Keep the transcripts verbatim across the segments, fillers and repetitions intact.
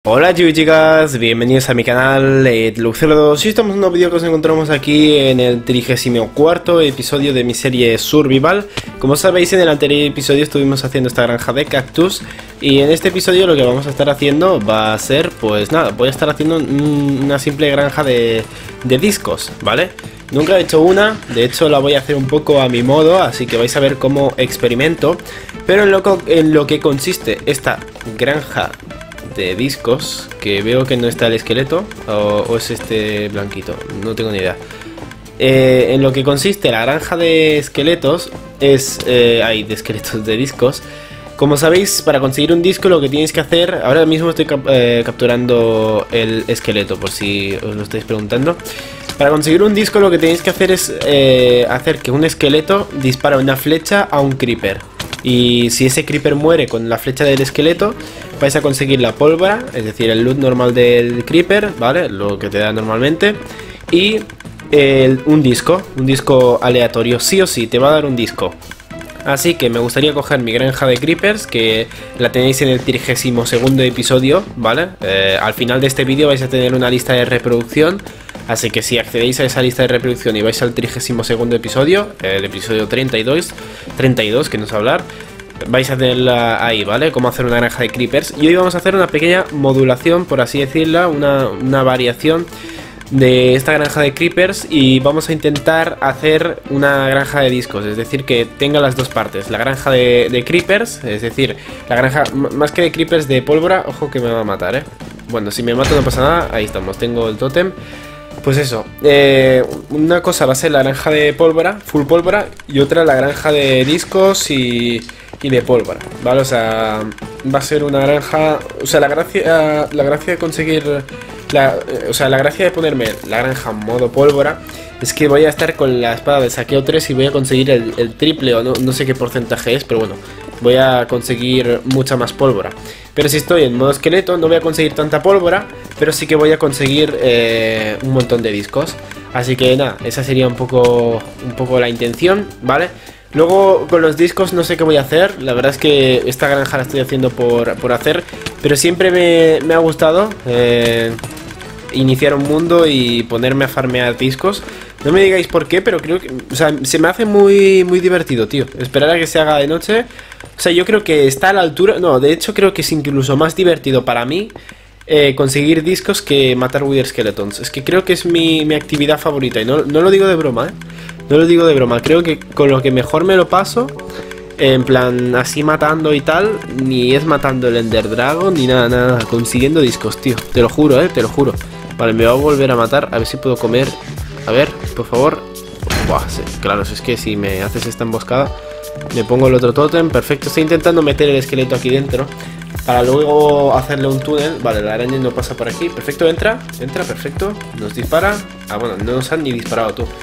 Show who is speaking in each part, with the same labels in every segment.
Speaker 1: Hola chicos y chicas, bienvenidos a mi canal eh, Luxelo dos. Y estamos en un nuevo vídeo que nos encontramos aquí en el trigésimo cuarto episodio de mi serie Survival. Como sabéis, en el anterior episodio estuvimos haciendo esta granja de cactus. Y en este episodio lo que vamos a estar haciendo va a ser, pues nada, voy a estar haciendo una simple granja de, de discos, ¿vale? Nunca he hecho una, de hecho la voy a hacer un poco a mi modo, así que vais a ver cómo experimento. Pero en lo, en lo que consiste esta granja de discos, que veo que no está el esqueleto, o, o es este blanquito, no tengo ni idea. Eh, en lo que consiste la granja de esqueletos es, eh, hay de esqueletos de discos. Como sabéis, para conseguir un disco lo que tienes que hacer, ahora mismo estoy cap eh, capturando el esqueleto, por si os lo estáis preguntando. Para conseguir un disco lo que tenéis que hacer es eh, hacer que un esqueleto dispare una flecha a un creeper. Y si ese creeper muere con la flecha del esqueleto, vais a conseguir la pólvora, es decir, el loot normal del creeper, ¿vale? Lo que te da normalmente. Y el, un disco, un disco aleatorio, sí o sí, te va a dar un disco. Así que me gustaría coger mi granja de creepers, que la tenéis en el trigésimo segundo episodio, ¿vale? Eh, al final de este vídeo vais a tener una lista de reproducción. Así que si accedéis a esa lista de reproducción y vais al trigésimo segundo episodio, el episodio treinta y dos, treinta y dos que nos va a hablar, vais a tenerla ahí, ¿vale? Cómo hacer una granja de creepers. Y hoy vamos a hacer una pequeña modulación, por así decirla, una, una variación de esta granja de creepers. Y vamos a intentar hacer una granja de discos, es decir, que tenga las dos partes. La granja de, de creepers, es decir, la granja, más que de creepers, de pólvora. Ojo que me va a matar, ¿eh? Bueno, si me mato no pasa nada, ahí estamos, tengo el tótem. Pues eso, eh, una cosa va a ser la granja de pólvora, full pólvora, y otra la granja de discos y, y de pólvora, ¿vale? O sea, va a ser una granja, o sea, la gracia, la gracia de conseguir, la, o sea, la gracia de ponerme la granja en modo pólvora es que voy a estar con la espada de saqueo tres y voy a conseguir el, el triple, o no, no sé qué porcentaje es, pero bueno, voy a conseguir mucha más pólvora. Pero si estoy en modo esqueleto no voy a conseguir tanta pólvora, pero sí que voy a conseguir eh, un montón de discos. Así que nada, esa sería un poco, un poco la intención, ¿vale? Luego con los discos no sé qué voy a hacer. La verdad es que esta granja la estoy haciendo por, por hacer, pero siempre me, me ha gustado eh, iniciar un mundo y ponerme a farmear discos. No me digáis por qué, pero creo que, o sea, se me hace muy, muy divertido, tío. Esperar a que se haga de noche. O sea, yo creo que está a la altura. No, de hecho creo que es incluso más divertido para mí eh, conseguir discos que matar Wither Skeletons. Es que creo que es mi, mi actividad favorita. Y no, no lo digo de broma, ¿eh? No lo digo de broma. Creo que con lo que mejor me lo paso, eh, en plan así matando y tal, ni es matando el Ender Dragon, ni nada, nada. Consiguiendo discos, tío. Te lo juro, ¿eh? Te lo juro. Vale, me va a volver a matar. A ver si puedo comer. A ver, por favor. Buah, sí, claro, es que si me haces esta emboscada, me pongo el otro tótem. Perfecto, estoy intentando meter el esqueleto aquí dentro para luego hacerle un túnel. Vale, la araña no pasa por aquí. Perfecto, entra, entra, perfecto. Nos dispara. Ah, bueno, no nos han ni disparado tú.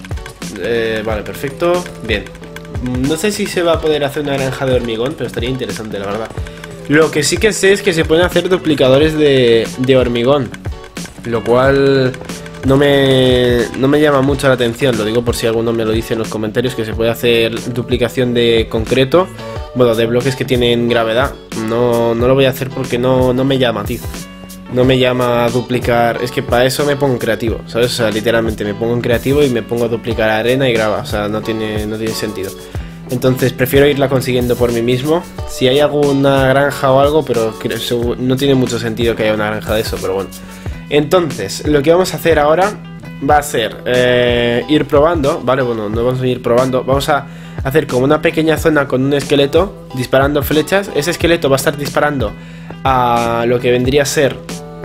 Speaker 1: eh, Vale, perfecto, bien. No sé si se va a poder hacer una granja de hormigón, pero estaría interesante, la verdad. Lo que sí que sé es que se pueden hacer duplicadores de, de hormigón, lo cual no me, no me llama mucho la atención. Lo digo por si alguno me lo dice en los comentarios, que se puede hacer duplicación de concreto, bueno, de bloques que tienen gravedad. No, no lo voy a hacer porque no, no me llama, tío. No me llama a duplicar. Es que para eso me pongo en creativo, ¿sabes? O sea, literalmente me pongo en creativo y me pongo a duplicar arena y grava. O sea, no tiene, no tiene sentido. Entonces prefiero irla consiguiendo por mí mismo. Si hay alguna granja o algo, pero no tiene mucho sentido que haya una granja de eso, pero bueno. Entonces, lo que vamos a hacer ahora va a ser eh, ir probando, ¿vale? Bueno, no vamos a ir probando. Vamos a hacer como una pequeña zona con un esqueleto disparando flechas. Ese esqueleto va a estar disparando a lo que vendría a ser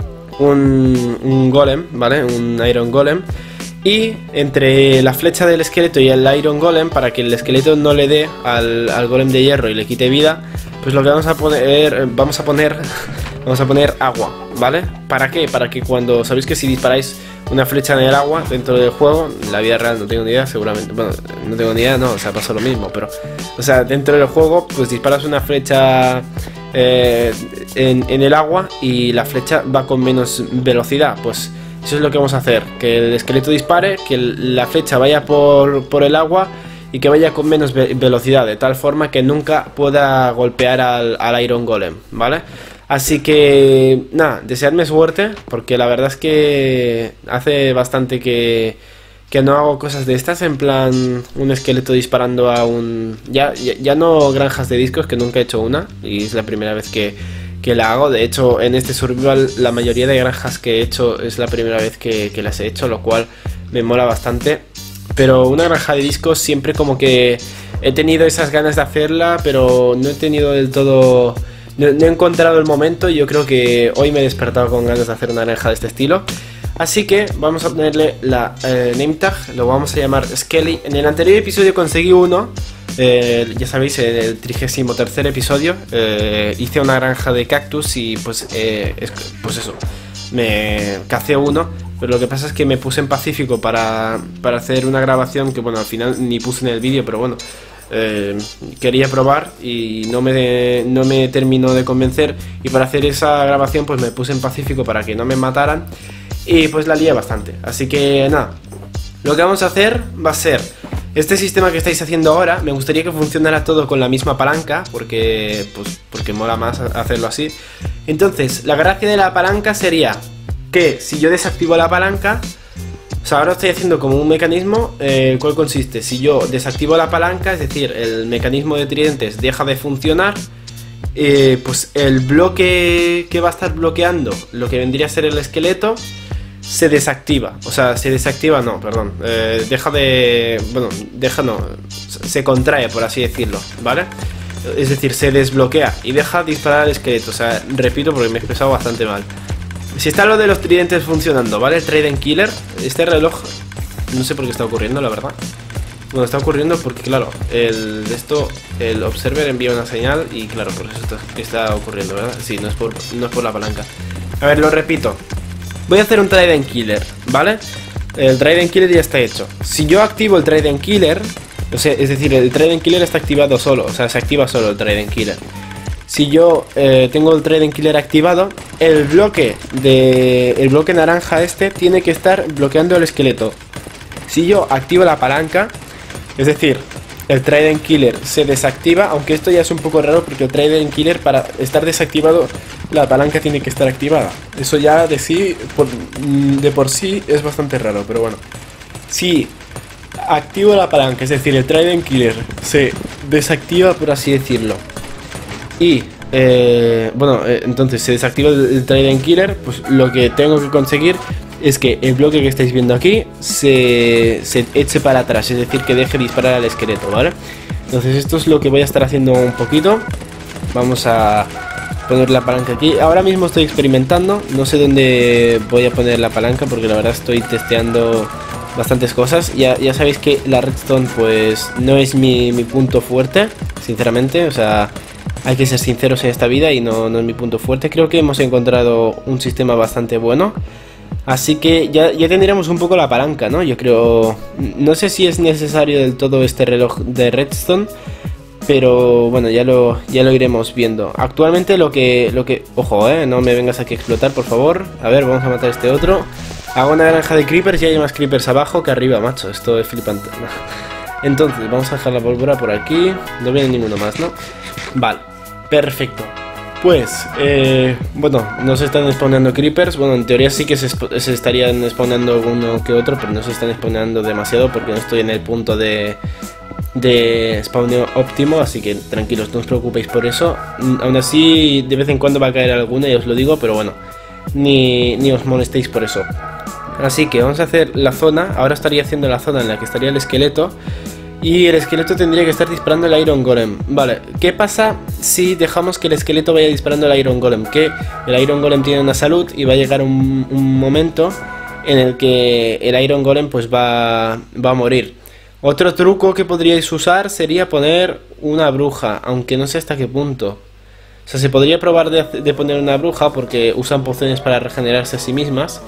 Speaker 1: un, un golem, ¿vale? Un iron golem. Y entre la flecha del esqueleto y el iron golem, para que el esqueleto no le dé al, al golem de hierro y le quite vida, pues lo que vamos a poner, vamos a poner, vamos a poner agua, ¿vale? ¿Para qué? Para que cuando, sabéis que si disparáis una flecha en el agua dentro del juego, en la vida real no tengo ni idea, seguramente, bueno, no tengo ni idea, no, o sea, pasa lo mismo, pero, o sea, dentro del juego, pues disparas una flecha eh, en, en el agua y la flecha va con menos velocidad. Pues eso es lo que vamos a hacer, que el esqueleto dispare, que el, la flecha vaya por, por el agua y que vaya con menos ve velocidad, de tal forma que nunca pueda golpear al, al Iron Golem, ¿vale? Así que, nada, deseadme suerte, porque la verdad es que hace bastante que, que no hago cosas de estas, en plan un esqueleto disparando a un... Ya, ya, ya no granjas de discos, que nunca he hecho una, y es la primera vez que, que la hago. De hecho, en este survival la mayoría de granjas que he hecho es la primera vez que, que las he hecho, lo cual me mola bastante. Pero una granja de discos siempre como que he tenido esas ganas de hacerla, pero no he tenido del todo... No, no he encontrado el momento y yo creo que hoy me he despertado con ganas de hacer una granja de este estilo. Así que vamos a ponerle la eh, name tag, lo vamos a llamar Skelly. En el anterior episodio conseguí uno, eh, ya sabéis, en el trigésimo tercer episodio eh, hice una granja de cactus y pues, eh, es, pues eso, me cacé uno. Pero lo que pasa es que me puse en Pacífico para, para hacer una grabación que, bueno, al final ni puse en el vídeo, pero bueno, eh, quería probar y no me, no me terminó de convencer. Y para hacer esa grabación pues me puse en Pacífico para que no me mataran y pues la lié bastante. Así que nada, lo que vamos a hacer va a ser este sistema que estáis haciendo ahora. Me gustaría que funcionara todo con la misma palanca, porque, pues, porque mola más hacerlo así. Entonces, la gracia de la palanca sería que si yo desactivo la palanca, o sea, ahora estoy haciendo como un mecanismo, eh, el cual consiste, si yo desactivo la palanca, es decir, el mecanismo de tridentes deja de funcionar, eh, pues el bloque que va a estar bloqueando lo que vendría a ser el esqueleto se desactiva, o sea, se desactiva, no, perdón, eh, deja de, bueno, deja no, se contrae, por así decirlo, ¿vale? Es decir, se desbloquea y deja disparar al esqueleto, o sea, repito porque me he expresado bastante mal. Si está lo de los tridentes funcionando, ¿vale? El Trident Killer, este reloj, no sé por qué está ocurriendo, la verdad. Bueno, está ocurriendo porque, claro, el de esto, el Observer envía una señal y, claro, por eso está, está ocurriendo, ¿verdad? Sí, no es, por, no es por la palanca. A ver, lo repito. Voy a hacer un Trident Killer, ¿vale? El Trident Killer ya está hecho. Si yo activo el Trident Killer, o sea, es decir, el Trident Killer está activado solo, o sea, se activa solo el Trident Killer. Si yo eh, tengo el Trident Killer activado, el bloque de el bloque naranja este tiene que estar bloqueando el esqueleto. Si yo activo la palanca, es decir, el Trident Killer se desactiva, aunque esto ya es un poco raro porque el Trident Killer, para estar desactivado, la palanca tiene que estar activada. Eso ya de sí, por, de por sí es bastante raro, pero bueno. Si activo la palanca, es decir, el Trident Killer se desactiva, por así decirlo, y eh, bueno, eh, entonces se desactiva el, el Trident Killer, pues lo que tengo que conseguir es que el bloque que estáis viendo aquí se, se eche para atrás, es decir, que deje disparar al esqueleto, ¿vale? Entonces esto es lo que voy a estar haciendo un poquito. Vamos a poner la palanca aquí. Ahora mismo estoy experimentando, no sé dónde voy a poner la palanca porque la verdad estoy testeando bastantes cosas. Ya, ya sabéis que la redstone pues no es mi, mi punto fuerte, sinceramente, o sea... Hay que ser sinceros en esta vida y no, no es mi punto fuerte. Creo que hemos encontrado un sistema bastante bueno. Así que ya, ya tendríamos un poco la palanca, ¿no? Yo creo... No sé si es necesario del todo este reloj de redstone, pero bueno, ya lo, ya lo iremos viendo. Actualmente lo que... lo que ojo, ¿eh? No me vengas aquí a explotar, por favor. A ver, vamos a matar a este otro. Hago una granja de creepers y hay más creepers abajo que arriba, macho. Esto es flipante. Entonces, vamos a dejar la pólvora por aquí. No viene ninguno más, ¿no? Vale, perfecto. Pues, eh, bueno, no se están spawnando creepers. Bueno, en teoría sí que se, se estarían spawnando uno que otro, pero no se están spawnando demasiado porque no estoy en el punto de, de spawneo óptimo. Así que tranquilos, no os preocupéis por eso. Aún así, de vez en cuando va a caer alguna, ya os lo digo, pero bueno, ni, ni os molestéis por eso. Así que vamos a hacer la zona. Ahora estaría haciendo la zona en la que estaría el esqueleto. Y el esqueleto tendría que estar disparando el Iron Golem. Vale, ¿qué pasa si dejamos que el esqueleto vaya disparando el Iron Golem? Que el Iron Golem tiene una salud y va a llegar un, un momento en el que el Iron Golem pues va, va a morir. Otro truco que podríais usar sería poner una bruja, aunque no sé hasta qué punto. O sea, se podría probar de, de poner una bruja porque usan pociones para regenerarse a sí mismas.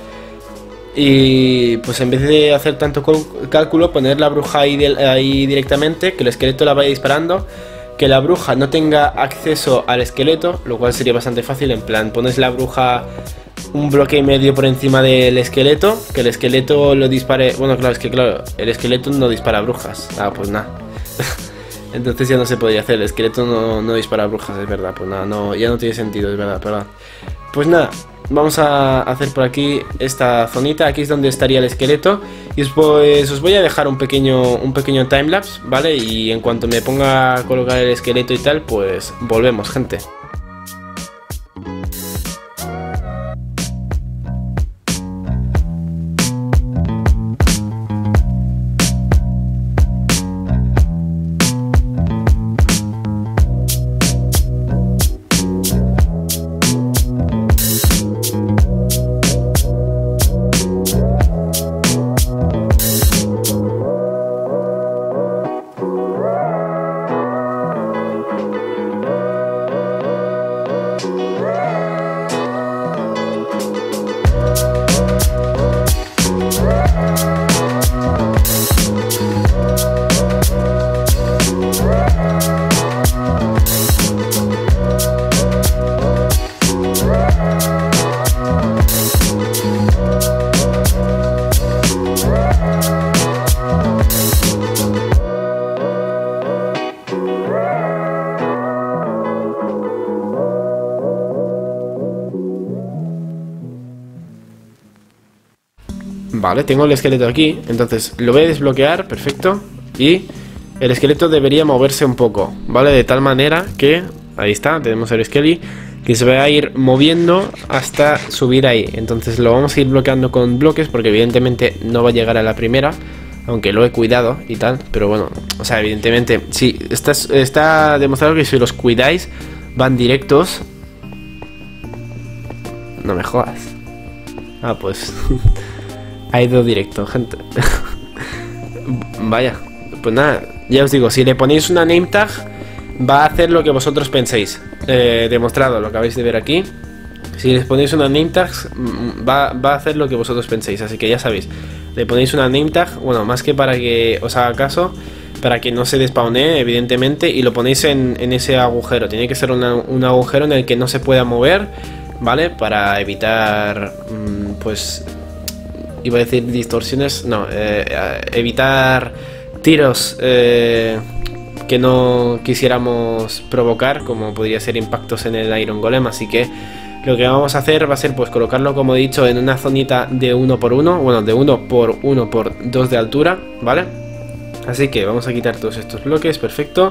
Speaker 1: Y pues en vez de hacer tanto cálculo, poner la bruja ahí, de, ahí directamente, que el esqueleto la vaya disparando, que la bruja no tenga acceso al esqueleto, lo cual sería bastante fácil. En plan, pones la bruja un bloque y medio por encima del esqueleto, que el esqueleto lo dispare. Bueno, claro, es que claro, el esqueleto no dispara brujas. Ah, pues nada. Entonces ya no se podía hacer, el esqueleto no, no dispara brujas, es verdad. Pues nada, no, ya no tiene sentido, es verdad, perdón. Pues nada, vamos a hacer por aquí esta zonita, aquí es donde estaría el esqueleto. Y después os voy a dejar un pequeño, un pequeño timelapse, ¿vale? Y en cuanto me ponga a colocar el esqueleto y tal, pues volvemos, gente. Vale, tengo el esqueleto aquí, entonces lo voy a desbloquear, perfecto. Y el esqueleto debería moverse un poco, ¿vale? De tal manera que, ahí está, tenemos el Skelly, que se va a ir moviendo hasta subir ahí. Entonces lo vamos a ir bloqueando con bloques, porque evidentemente no va a llegar a la primera, aunque lo he cuidado y tal. Pero bueno, o sea, evidentemente, sí, está, está demostrado que si los cuidáis, van directos. No me jodas. Ah, pues... ha ido directo, gente. Vaya, pues nada, ya os digo, si le ponéis una name tag, va a hacer lo que vosotros penséis. Eh, demostrado, lo acabáis de ver aquí. Si les ponéis una name tag, va, va a hacer lo que vosotros penséis. Así que ya sabéis, le ponéis una name tag, bueno, más que para que os haga caso, para que no se despawnee, evidentemente, y lo ponéis en, en ese agujero. Tiene que ser una, un agujero en el que no se pueda mover, ¿vale? Para evitar, mmm, pues... iba a decir distorsiones, no, eh, evitar tiros eh, que no quisiéramos provocar, como podría ser impactos en el Iron Golem. Así que lo que vamos a hacer va a ser pues colocarlo, como he dicho, en una zonita de uno por uno, bueno, de uno por uno por dos de altura, ¿vale? Así que vamos a quitar todos estos bloques, perfecto.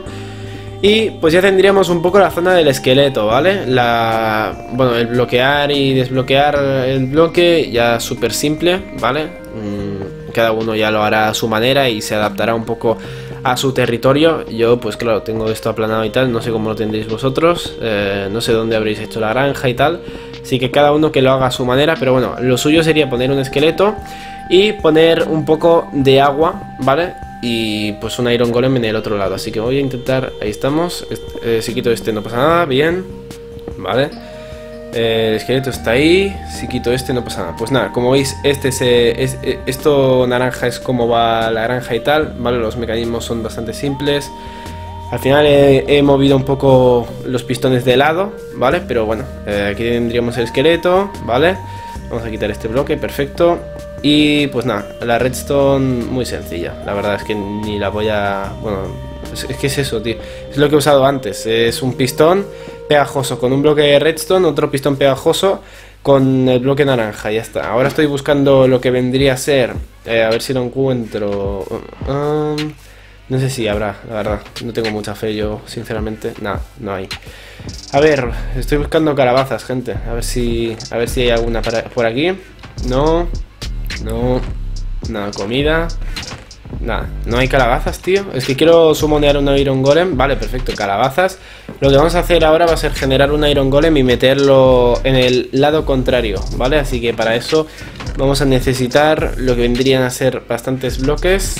Speaker 1: Y pues ya tendríamos un poco la zona del esqueleto, ¿vale? La, bueno, el bloquear y desbloquear el bloque ya súper simple, ¿vale? Mm, cada uno ya lo hará a su manera y se adaptará un poco a su territorio. Yo pues claro, tengo esto aplanado y tal, no sé cómo lo tendréis vosotros, eh, no sé dónde habréis hecho la granja y tal. Así que cada uno que lo haga a su manera, pero bueno, lo suyo sería poner un esqueleto y poner un poco de agua, ¿vale? Y pues un Iron Golem en el otro lado. Así que voy a intentar, ahí estamos, este, eh, si quito este no pasa nada, bien, vale. eh, El esqueleto está ahí, si quito este no pasa nada. Pues nada, como veis, este se, es, esto naranja es como va la granja y tal, vale. Los mecanismos son bastante simples. Al final he, he movido un poco los pistones de lado, vale. Pero bueno, eh, aquí tendríamos el esqueleto, vale. Vamos a quitar este bloque, perfecto. Y pues nada, la redstone muy sencilla. La verdad es que ni la voy a... Bueno, es, es que es eso, tío. Es lo que he usado antes. Es un pistón pegajoso con un bloque de redstone, otro pistón pegajoso con el bloque naranja, ya está. Ahora estoy buscando lo que vendría a ser... Eh, a ver si lo encuentro... Um, no sé si habrá, la verdad. No tengo mucha fe yo, sinceramente. Nada, no hay. A ver, estoy buscando calabazas, gente. A ver si, a ver si hay alguna para, por aquí. No... No, nada, comida. Nada, no hay calabazas, tío. Es que quiero sumonear un Iron Golem. Vale, perfecto, calabazas. Lo que vamos a hacer ahora va a ser generar un Iron Golem y meterlo en el lado contrario, ¿vale? Así que para eso vamos a necesitar lo que vendrían a ser bastantes bloques.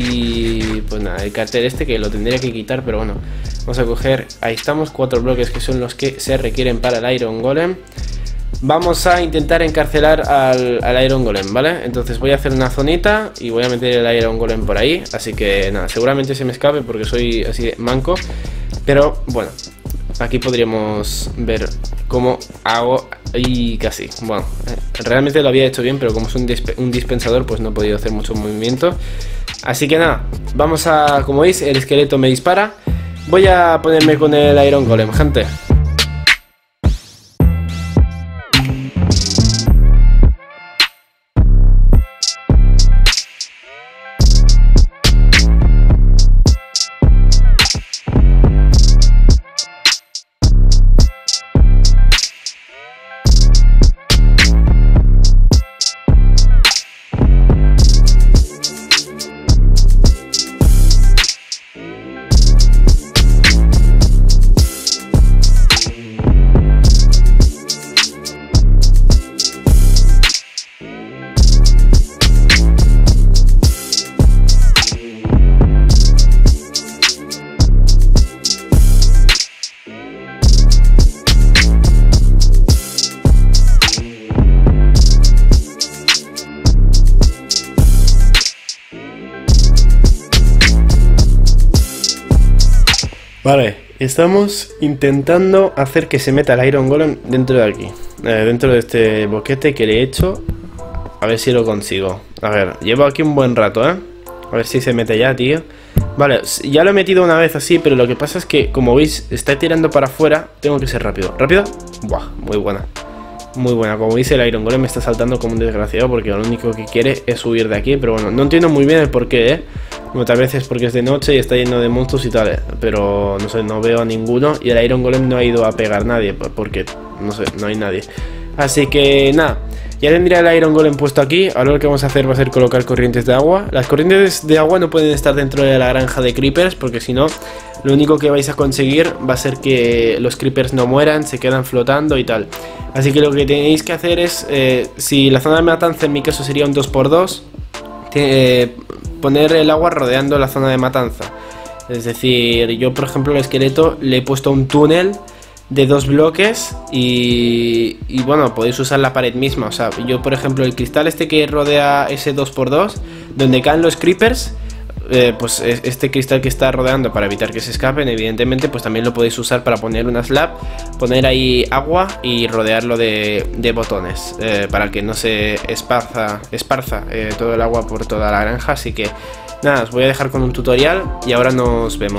Speaker 1: Y pues nada, el cartel este que lo tendría que quitar, pero bueno, vamos a coger, ahí estamos, cuatro bloques que son los que se requieren para el Iron Golem. Vamos a intentar encarcelar al, al Iron Golem, ¿vale? Entonces voy a hacer una zonita y voy a meter el Iron Golem por ahí. Así que nada, seguramente se me escape porque soy así de manco. Pero bueno, aquí podríamos ver cómo hago. Y casi, bueno, realmente lo había hecho bien, pero como es un, disp un dispensador, pues no he podido hacer mucho movimiento. Así que nada, vamos a, como veis, el esqueleto me dispara. voy a ponerme con el Iron Golem, gente. Vale, estamos intentando hacer que se meta el Iron Golem dentro de aquí, eh, dentro de este boquete que le he hecho. A ver si lo consigo. A ver, llevo aquí un buen rato, ¿eh? A ver si se mete ya, tío. Vale, ya lo he metido una vez así, pero lo que pasa es que, como veis, está tirando para afuera. Tengo que ser rápido. ¿Rápido? Buah, muy buena. Muy buena. Como veis, el Iron Golem me está saltando como un desgraciado porque lo único que quiere es huir de aquí. Pero bueno, no entiendo muy bien el porqué, ¿eh? Muchas veces porque es de noche y está lleno de monstruos y tal, ¿eh? Pero no sé, no veo a ninguno. Y el Iron Golem no ha ido a pegar a nadie porque, no sé, no hay nadie. Así que nada, ya tendría el Iron Golem puesto aquí. Ahora lo que vamos a hacer va a ser colocar corrientes de agua. Las corrientes de agua no pueden estar dentro de la granja de creepers, porque si no, lo único que vais a conseguir va a ser que los creepers no mueran, se quedan flotando y tal. Así que lo que tenéis que hacer es, eh, si la zona de matanza en mi caso sería un dos por dos, eh, poner el agua rodeando la zona de matanza. Es decir, yo por ejemplo al esqueleto le he puesto un túnel de dos bloques y, y bueno, podéis usar la pared misma. O sea, yo por ejemplo el cristal este que rodea ese dos por dos, donde caen los creepers, eh, pues este cristal que está rodeando para evitar que se escapen, evidentemente pues también lo podéis usar para poner una slab, poner ahí agua y rodearlo de, de botones, eh, para que no se esparza, esparza eh, todo el agua por toda la granja. Así que nada, os voy a dejar con un tutorial y ahora nos vemos.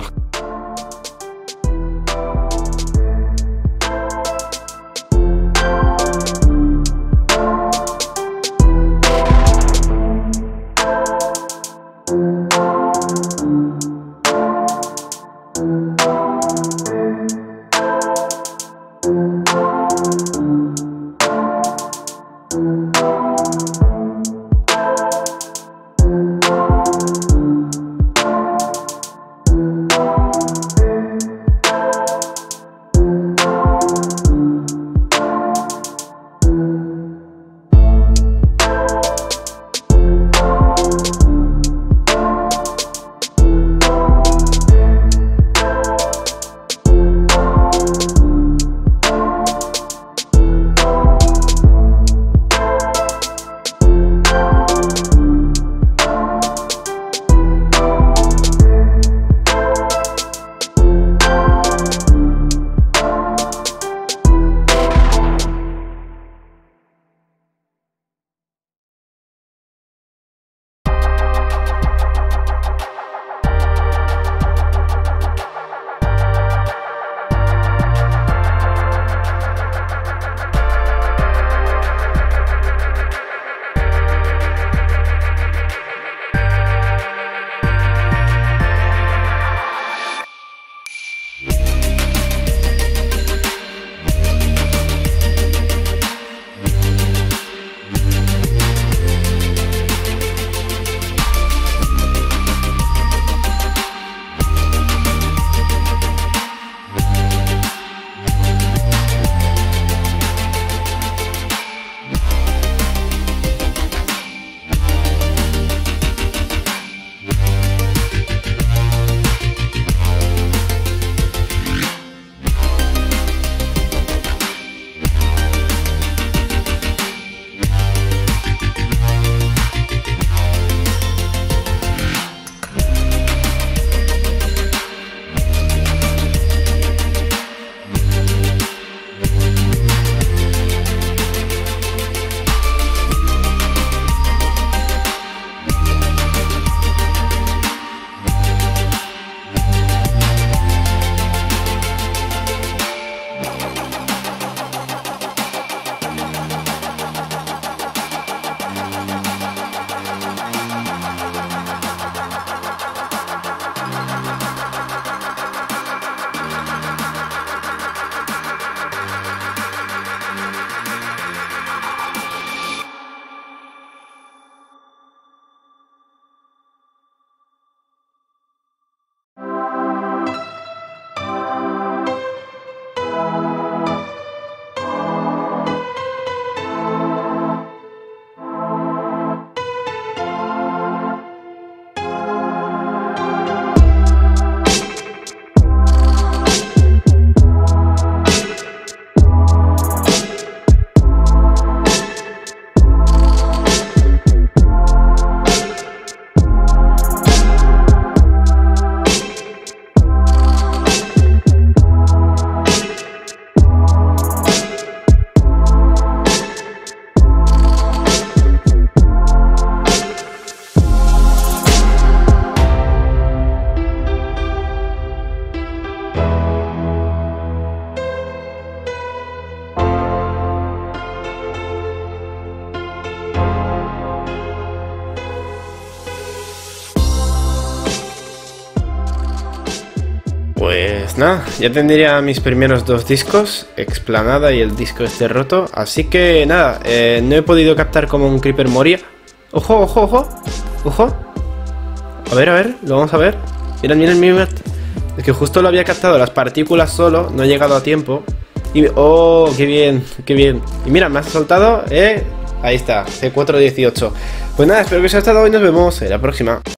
Speaker 1: Pues nada, ya tendría mis primeros dos discos, Explanada y el disco este roto. Así que nada, eh, no he podido captar como un creeper moría. Ojo, ojo, ojo, ojo. A ver, a ver, lo vamos a ver. Mirad, mirad, mirad. Es que justo lo había captado las partículas solo, no he llegado a tiempo. Y, oh, qué bien, qué bien. Y mira, me has soltado, eh. Ahí está, C cuatro dieciocho. Pues nada, espero que os haya gustado y nos vemos en la próxima.